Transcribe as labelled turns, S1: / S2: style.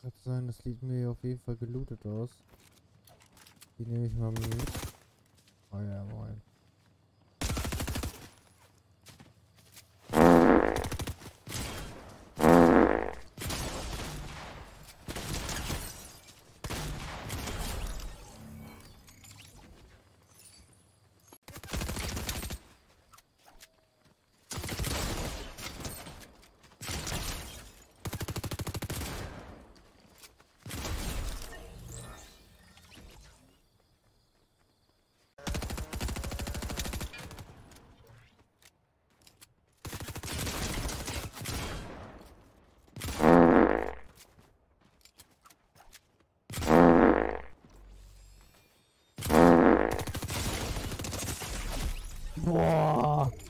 S1: gerade sagen, das sieht mir auf jeden Fall gelootet aus. Die nehme ich mal mit. Oh ja, moin. Boah.